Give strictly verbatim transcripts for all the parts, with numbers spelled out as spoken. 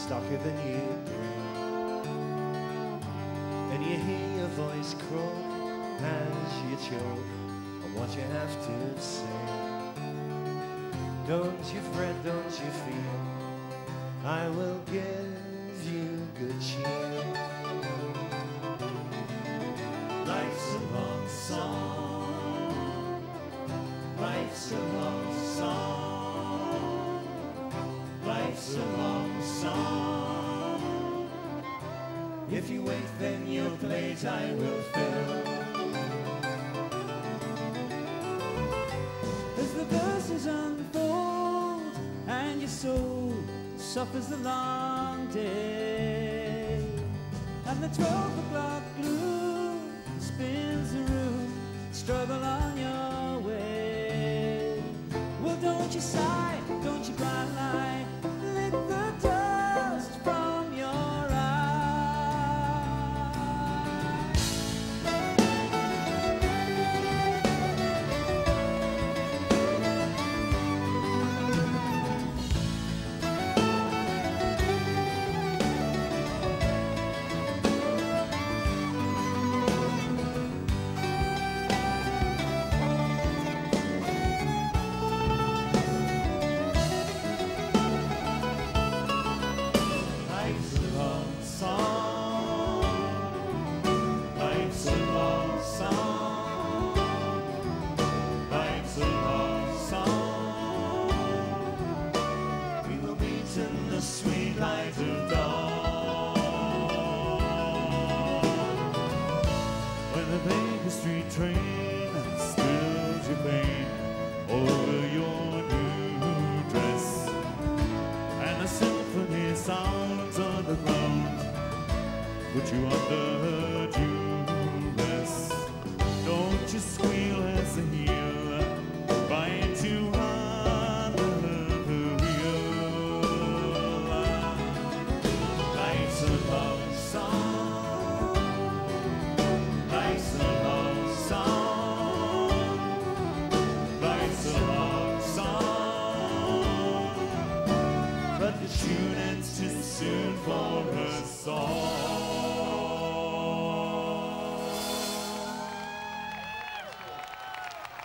stockier than you, and you hear your voice croak as you choke on what you have to say. Don't you fret, don't you fear, I will give you good cheer. Life's a long song, life's a long song, life's a long song. If you wait, then your plate I will fill. As the verses unfold and your soul suffers the long day, and the twelve o'clock gloom spins the room, struggle on your way. Well, don't you sigh, don't you cry, lie, lick the dust from your sweet light of dawn. When the Baker Street train spills your pain over your new dress, and the symphony sounds on the ground put you under duress, don't you squeal as the heel bites you too soon for her song.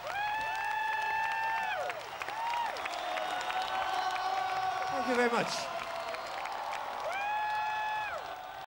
Thank you very much.